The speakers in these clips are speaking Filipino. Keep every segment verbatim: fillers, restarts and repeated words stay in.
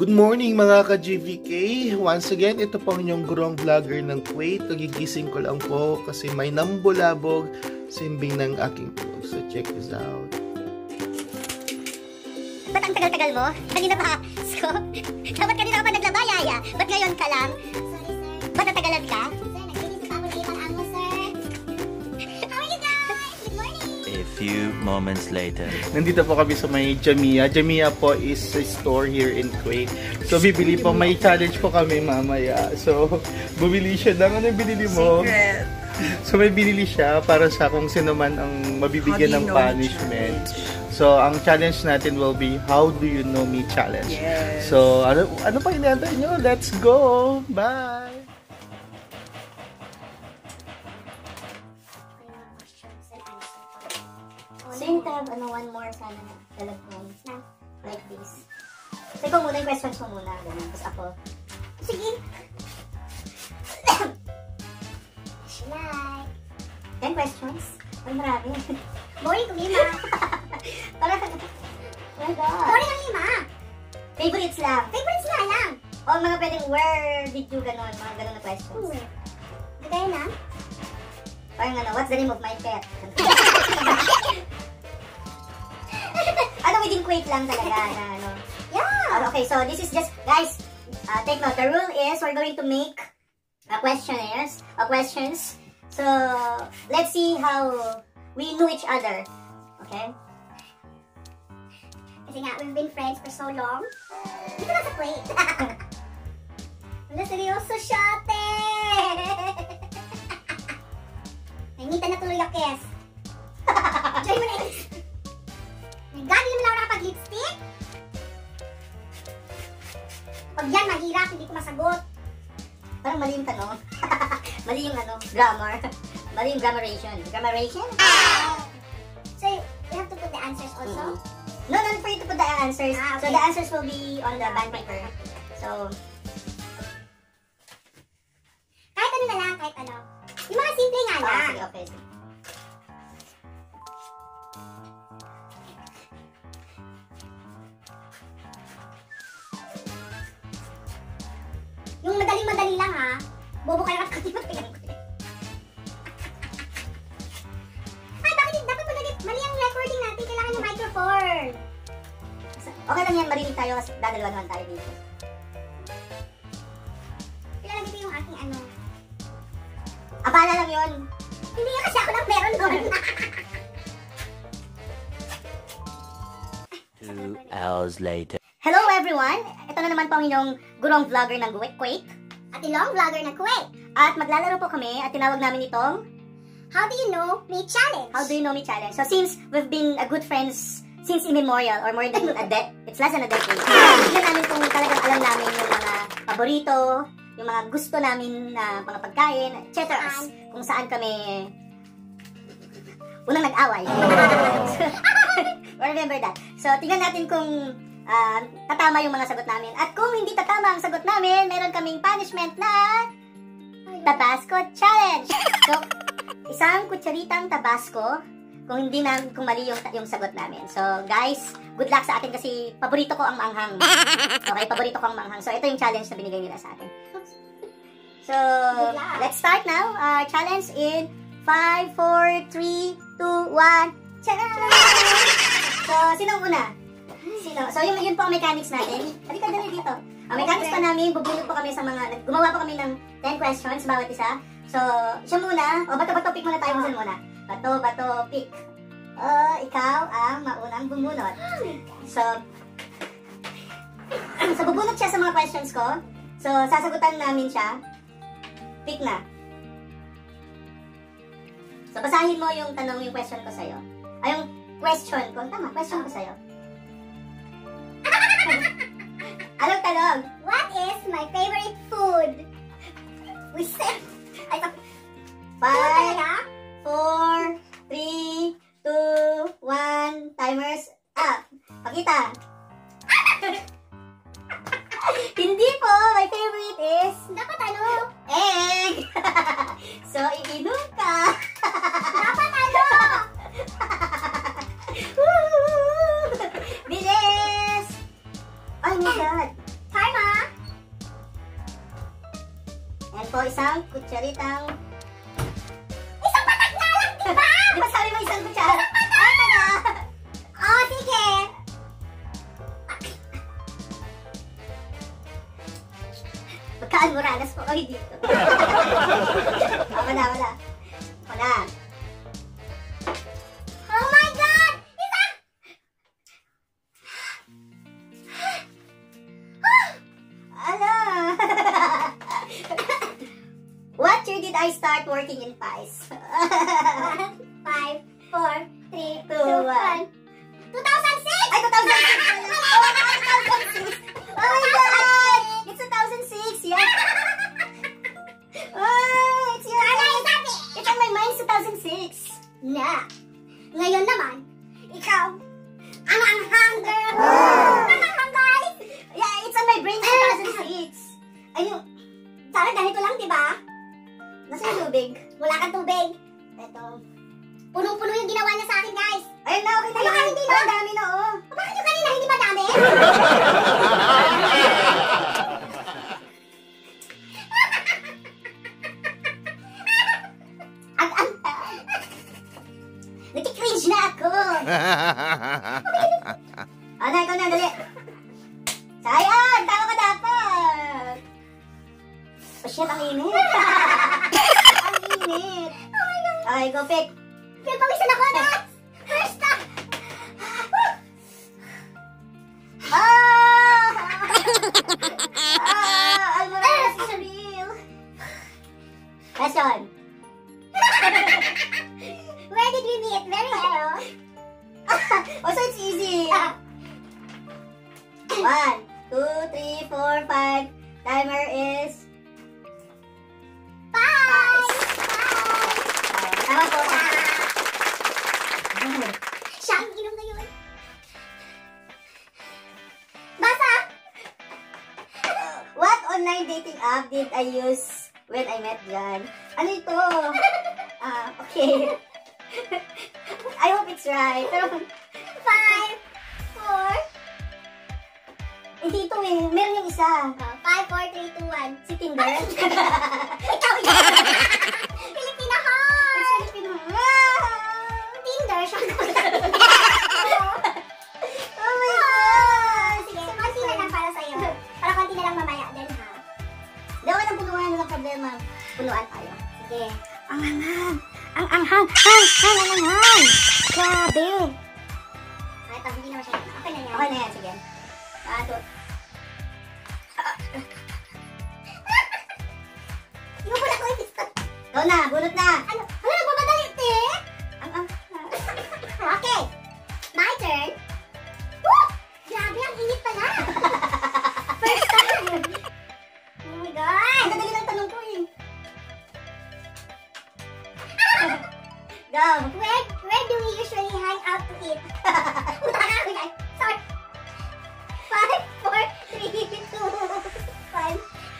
Good morning mga ka-G V K! Once again, ito po ang inyong gurong vlogger ng Kuwait. Nagigising ko lang po kasi may nambulabog simbing ng aking tulog. So check this out. Ba't ang tagal-tagal mo? Kanina pa. So, dapat kanina ka pa naglabayaya. Ba't ngayon ka lang? Sorry sir. Ba't natagalan ka? Sir, naglinis pa ako na ibang amo sir. How are you guys? Good morning! A few moments later. Nandito po kami sa may Jamia. Jamia po is a store here in Kuwait. So bibili po, may challenge po kami mamaya. So bumili siya ng ano yung binili mo? Secret. So may binili siya para sa kung sino man ang mabibigyan ng punishment. So ang challenge natin will be How Do You Know Me Challenge. Yes. So ano ano pa inaantay nyo? Let's go! Bye! Same time, ano, one more sana na lalagyan na like this. So ikaw muna yung questions mo muna. Ganun. Tapos ako. Sige! Like ten questions? Ay, marami. Boring kung lima. Parang, oh my God. Boring ang lima. Favorites lang. Favorites nga lang. O mga pwedeng where did you ganon, mga ganon na questions. Hmm. Gagaya na? Parang ano, what's the name of my pet? Ano, within Kuwait lang talaga na ano. Yeah. Okay, so this is just, guys, uh, take note. The rule is we're going to make a questionnaires, a questions. So, let's see how we know each other. Okay? Kasi nga, we've been friends for so long. Dito na sa Kuwait. Wala, seryoso siya, te! Nainitan na tuloy ako, yes. Try mo na is. Nagani naman ako nakapag-lipstick. Pag yan, mahirap, hindi ko masagot. Parang mali yung tanong. Mali yung ano, grammar. Mali yung grammaration. Grammaration? So, you have to put the answers also? Mm-hmm. No, no, for you to put the answers. Ah, okay. So, the answers will be on the band paper. So, kahit ano na lang, kahit ano. Yung mga simple nga lang. Oh, sige, okay. Yung madaling-madali lang ha. Bobo kayo kasi matagal ko eh. Ay, bakit dapat mali, mali ang recording natin? Kailangan ng microphone. Okay lang yan, marinig tayo kasi dadalawa naman tayo dito. Kailangan dito yung aking ano. Abala lang yun. Hindi nga kasi ako lang meron doon. Two hours later. Hello everyone! Ito na naman po ang inyong gurong vlogger ng Kuwait. At ilong vlogger ng Kuwait. At maglalaro po kami at tinawag namin itong How Do You Know Me Challenge. How Do You Know Me Challenge. So since we've been a good friends since immemorial or more than a decade, it's less than a decade. Tignan namin kung talagang alam namin yung mga paborito, yung mga gusto namin na mga pagkain, et cetera. Kung saan kami unang nag-away. So, remember that. So tignan natin kung Uh, tatama yung mga sagot namin. At kung hindi tatama ang sagot namin, meron kaming punishment na Tabasco Challenge. So, isang kutsaritang Tabasco kung hindi na, kung mali yung, yung sagot namin. So, guys, good luck sa atin kasi paborito ko ang maanghang. Okay, paborito ko ang maanghang. So, ito yung challenge na binigay nila sa atin. So, let's start now. Our challenge in five, four, three, two, one. So, sinong una? Sino? So, yun, yun po ang mechanics natin. Halika dali dito. Ang mechanics pa namin, bubulot po kami sa mga, gumawa po kami ng ten questions bawat isa. So, siya muna. O, bato-bato, pick muna tayo. Saan muna? Bato, bato, pick. O, ikaw ang maunang bumunot. So, so, bubunot siya sa mga questions ko. So, sasagutan namin siya. Pick na. So, basahin mo yung tanong, yung question ko sa'yo. Ay, yung question ko. Tama, question ko sa'yo. Anong tanong? What is my favorite food? We said, ay, five, four, three, two, one, timers up. Pakita. Hindi po, my favorite is, dapat ano? Egg. So, iinom ka. Dapat ano? Bilis. Oh my God. Yan po, isang kutsaritang... Isang patak na lang, diba? Di ba sabi mo isang kutsara? Isang patak! Ay, taga! Oh, sige! Magkaan mo ranas po kayo dito. Oh, wala, wala. Wala. Oh my God! Isang... Ala! What year did I start working in Pies? five, four, three, two, one. two thousand six! Ay, two thousand six! Oh, two thousand six! Oh my God! It's two thousand six, yeah? Oh, it's your mind. It's on my mind, two thousand six. Na. Ngayon naman, ikaw, ang anghang girl. Ang anghang guys. Yeah, it's on my brain, two thousand six. Ayun, sana ganito lang, diba? Nasa yung tubig? Wala kang tubig. Ito. Punong-puno yung ginawa niya sa akin, guys. Ayun na, okay na yun. Hindi na. Ang dami na, oh. Bakit yung kanina, hindi ba dami? Nag-cringe na ako. Ano, ikaw na, dali. Sayang, tama ka dapat. Oh shit, ang init. Ang init. Oh my God. Okay, go pick. Pick, pawisan ako na. First time. Ah! Ah! Almost is real. Question. Where did we meet? Very hello. Oh, so it's easy. One, two, three, four, five. Timer is five. Five. Tama po. Siya ang inom na yun. Basa! What online dating app did I use when I met John? Ano ito? Ah, okay. I hope it's right. Pero, five, four. Hindi ito eh. Meron yung isa. Uh, five, four, three, two, one. Si Tinder. Ikaw yun. Filipina heart. Filipina heart. Tinder siya. Oh my God. Sige, konti na lang para sa'yo. Para konti na lang mamaya din, ha? Hindi ako nang punuan. Walang problema. Punuan tayo. Sige. Ang anghang. Ang anghang. Ang ang ang anghang. Grabe. Ay, ito. Hindi naman siya. Okay na yan. Okay na yan. Sige. Ah, ito. Yung pala ko yung ito na. Bunot na. Ano? Ano? Nagmamadali, te? Ang ang. Okay. My turn. Woo! Grabe, ang init pala. First time. Oh my God. Ang dadali ng tanong ko eh. Go. Where, where do we usually hang out to eat? Sorry. Five, four, three, two, one.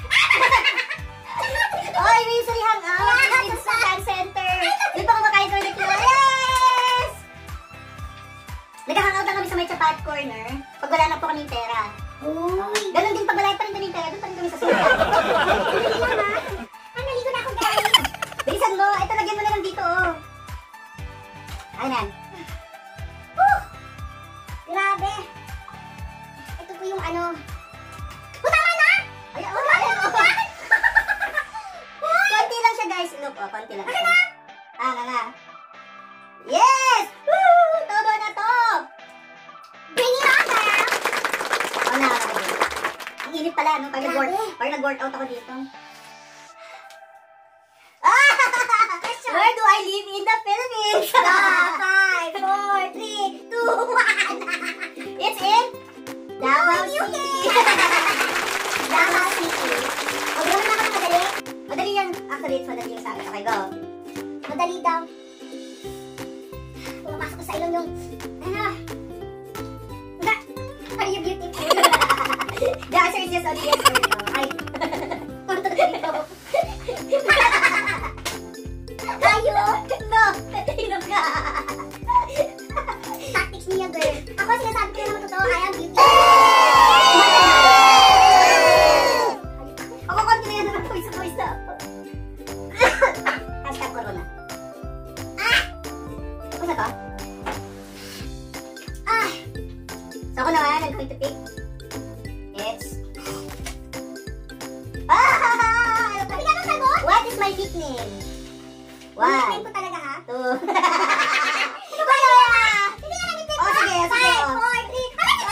Oh, we usually hang out in the fan center. Di pa kumakain ko ulit yun. Yes! Nag-hang out lang kami sa may Chapat Corner. Pag wala na po kaming pera. Uy. Ganon din pag wala pa rin kaming pera. Doon pa rin kami sa sulat. Dali lang ha. Ang naligo na ako guys. Bilisan mo. Ito, lagyan mo na lang dito oh. Ayan. Woo! Grabe. Ito po yung ano. Oh, tama na! Ay, oh, tama na! Konti lang siya guys. Look, oh, konti lang. Ano na? Ah, nga nga. Yes! Woo! Todo na to! Bring it on, girl! Oh, na, na, ang init pala, no? Pag nag-work, pag nag-workout ako dito. Ah! Where do I live in the Philippines? Five, four, three, two, one. It's in Davao City. Davao City. O, gawin na ka ng madali. Madali yan. Actually, it's madali yung sa akin. Okay, go. Madali daw. Pumasok ko sa ilong yung... Ano? Are you beautiful? The answer is yes or yes or no. Ay. Punta dito. Ayo! No! Inom ka! Tactics niya, girl. Ako, sinasabi ko na naman totoo, I am beauty. Ako, konti na yan naman. Pawis na pawis na. my nickname. One. Nickname ko talaga, ha? Two. Ano ba yun? Hindi na nickname ko. Oh, sige, sige. Five, four, three.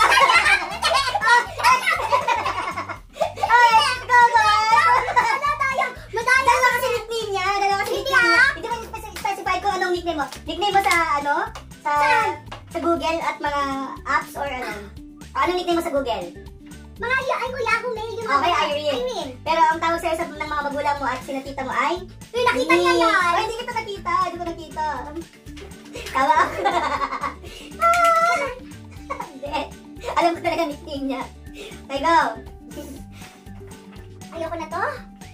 Ay, go, go. Wala tayo. Madaya. Dalawa kasi nickname niya. Dalawa kasi nickname niya. Hindi mo specify kung anong nickname mo. Nickname mo sa, ano? Sa, sa Google at mga apps or ano? Ano nickname mo sa Google? Mga ay ko Yahoo Mail yung okay, Irene. Irene. Pero ang tawag sa'yo sa ng mga magulang mo at sinatita mo ay? Uy, nakita niya yan! Ay, hindi kita nakita. Hindi ko nakita. Tawa ako. Hindi. Alam ko talaga nickname niya. Okay, go. Ayoko na to.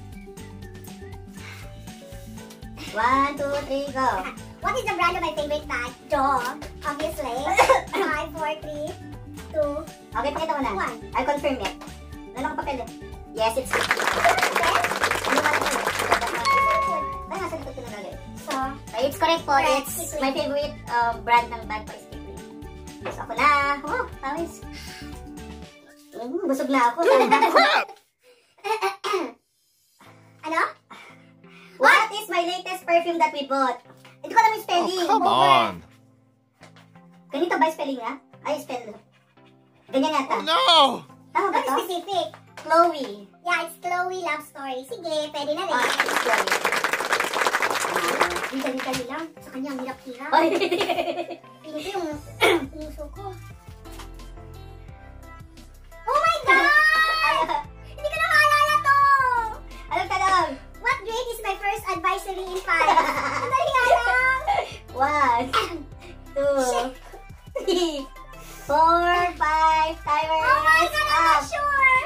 One, two, three, go. What is the brand of my favorite cat? Dog. Obviously. Five, four, three, two. Okay, pakita mo na. One. I'll confirm it. Ano ko papel eh? Yes, it's fifty. Ano ba na ito? Ay, nasa likod ko na lagi. So, it's correct po. Correct. It's my favorite uh, brand ng bag po is Kipling. So, ako na. Oh, tawis. Mm, busog na ako. Ano? What is my latest perfume that we bought? Ito ko lang yung spelling. Oh, come on. Ganito ba yung spelling nga? Ay, spell. Ganyan yata. Oh, no! Tama ba ito? Specific. Chloe. Yeah, it's Chloe Love Story. Sige, pwede na rin. Ah, it's Chloe. Ang dali-dali lang. Sa kanya, ang hirap-hirap. Piling ko yung puso ko. Oh my God! Hindi ko na maalala to! Alam ka lang. What grade is my first advisory in five? Ang dali nga lang. One, two, three, four, five, timer. Oh my God, I'm not sure.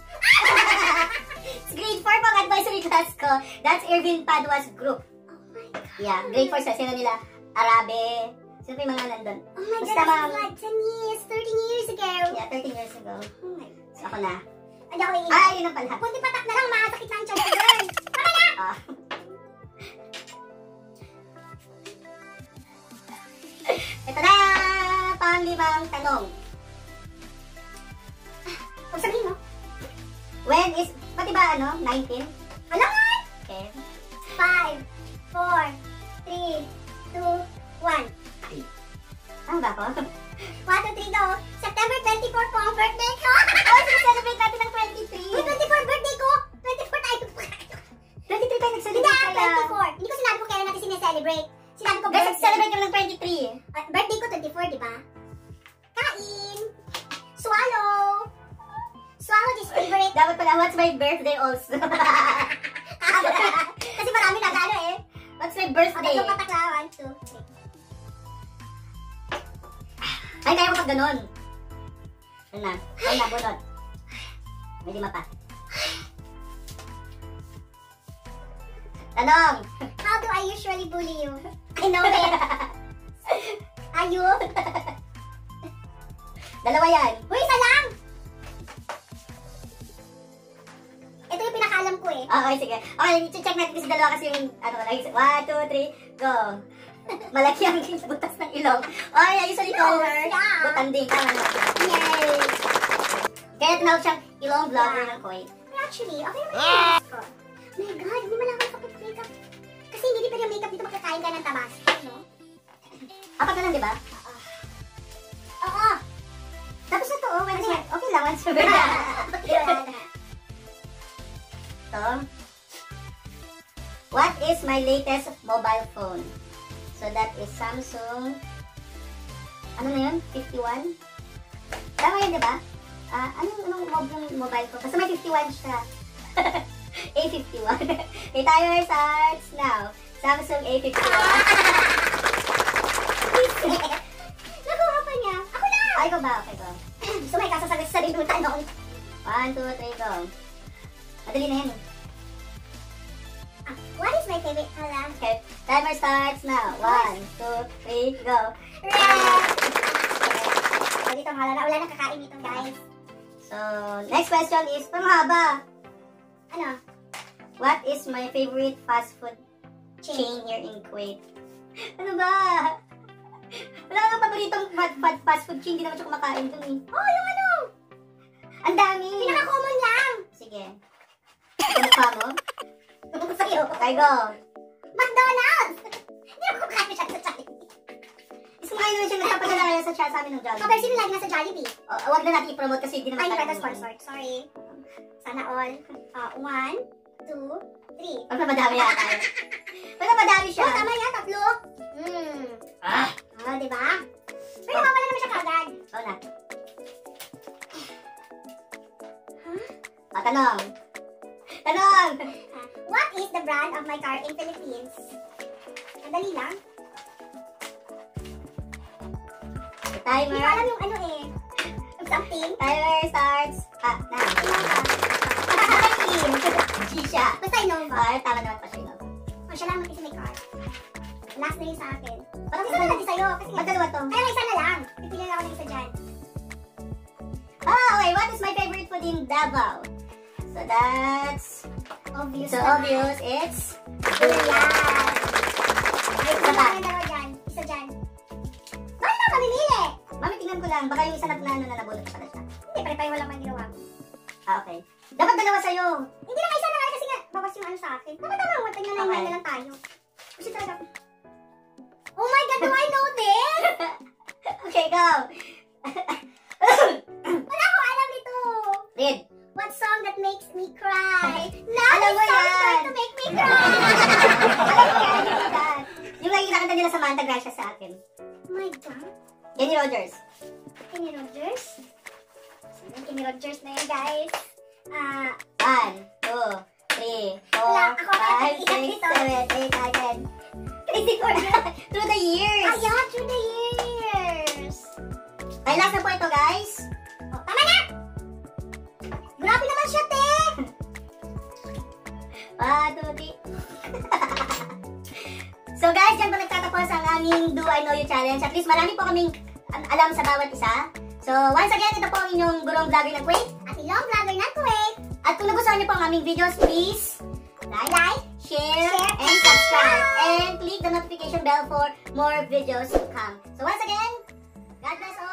It's grade four pang advisory class ko. That's Irvin Padua's group. Oh my God. Yeah, grade four sa sino nila? Arabe. Sino pa yung mga nandun? Oh my God, that's like ten years, thirteen years ago. Yeah, thirteen years ago. Oh my God. So ako na. Ay, ako yung Ay, yun ang pala. Kunti patak na lang, makasakit lang siya. Girl. Tama na! Ah. Ito na! Pang-limang tanong. Huwag sabihin mo. When is, pati ba ano, nineteen? Alangan! Okay. five, four, three, two, one. Ano ba ako? one, two, three, go! September twenty-fourth po ang birthday ko! Oh, siya-celebrate natin ng twenty-three! Uy, twenty-four birthday ko! twenty-four tayo! twenty-three tayo nag-celebrate kaya? twenty-four! Hindi ko sinabi ko kailan natin sineselebrate. Sinabi ko birthday. Celebrate kami ng twenty-three. Uh, birthday ko twenty-four, di ba? Kain! Swallow! Swallow is favorite. Dapat pala, what's my birthday also? Kasi marami na gano eh. What's my birthday? Ako patakla, one, two, three. Ay, kaya mo pag ganon. Ano na? Ay, nabunod. May lima pa. Tanong! How do I usually bully you? I know it. Ayun. Dalawa yan. Uy, isa lang! Ito yung pinakaalam ko eh. Okay, sige. Okay, check natin kasi dalawa kasi yung ano ka lang. One, two, three, go. Malaki ang butas ng ilong. Okay, I usually call her Butanding. Tama na. Yay! Kaya tinawag siyang ilong vlogger ng Kuwait. Actually, okay naman yung makeup ko. Oh my God, hindi man ako makapag-makeup. Kasi hindi pa yung makeup dito magkakain ka ng tabasco, no? Apat na lang, di ba? Oo. Tapos na to, oh. Okay lang, once over. Ito. What is my latest mobile phone? So that is Samsung. Ano na yun? fifty-one? Tama yun, di ba? Ah, anong, anong mobile, mobile ko? Basta may fifty-one siya. A fifty-one. Okay, timer starts now. Samsung A fifty-one. Nakuha pa niya. Ako na! Ay, ko ba? Okay, go. Gusto may kasasagot sa rin ng tanong. One, two, three, go. Madali na yan. Ah, what is my favorite color? Okay, timer starts now. One, two, three, go. Red! So, dito ang halala. Wala nang kakain dito, guys. So, next question is, panghaba. Ano? What is my favorite fast food chain, chain here in Kuwait? Ano ba? Wala kang paboritong fast food chain. Hindi naman siya kumakain dun eh. Oh, yung ano? Ang dami. Pinaka-common lang. Sige. Ano pa mo? Ano sa'yo? Okay, go. McDonald's! Hindi ako kumakain siya sa Jollibee. Is kumain naman siya nagpapadala sa chat sa amin ng Jollibee. Oh, pero sino lagi nasa Jollibee? Oh, wag na natin i-promote kasi hindi naman Ay, hindi tayo pa sponsored. Sorry. Sana all. Uh, one, two, three. Pag namadami yata. Pag namadami siya. Oh, tama yan. Tatlo. Hmm. Ah! Ah, diba? Pero nawawala naman siya kagad. Oo na. Ah, tanong. Tanong! Uh, what is the brand of my car in Philippines? Madali lang. The Hindi timer. ko alam yung ano eh. Something. Timer starts. Ah, na. Shisha. Basta Innova. Ah, tama naman pa siya. No? O, siya lang mag-isa may car. Last na yun sa akin. Parang Isa na natin sa'yo. Kasi Ba't dalawa to? Kaya nga isa na lang. Pipili lang ako ng isa dyan. Ah, okay. What is my favorite food in Davao? So that's... Obvious. So naman. obvious. It's... Durian. Ay, Isa isa pa. pa. Dalawa dyan. Isa dyan. Bakit na mamimili? Mami, tingnan ko lang. Baka yung isa na na ano na nabulot pa pala siya. Hindi, pare-pareho lang ang ginawa ko. Ah, okay. Dapat dalawa sa'yo. Hindi na isa na lang kasi nga, bawas yung ano sa akin. Dapat tama mo, tignan na Okay. na lang tayo. Kasi talaga, oh my God, do I know this? Okay, go. Wala ko alam nito. Read. What song that makes me cry? Now Alam this mo song is yan. going to make me cry. Alam mo yan, you know that. Yung lagi nakanta nila sa Manta Gracia sa akin. Oh my God. Kenny Rogers. Kenny Rogers? Sino yung Kenny Rogers na yun, guys? Ah, One, two, three, four, Wala, ako kaya five, nag-iyak six, dito. seven, eight, nine, ten. twenty-four. Through the years. ah, yeah, through the years. Ay, last na po ito, guys. Oh, tama na! Grabe naman siya, te! One, two, three. So guys, dyan po nagtatapos ang aming Do I Know You Challenge. At least marami po kaming um, alam sa bawat isa. So once again, ito po ang inyong gurong vlogger ng Kuwait. At ilong vlogger ng Kuwait. At kung nagustuhan niyo po ang aming videos, please like, Like, share, share, and subscribe. And click the notification bell for more videos to come. So once again, God bless all.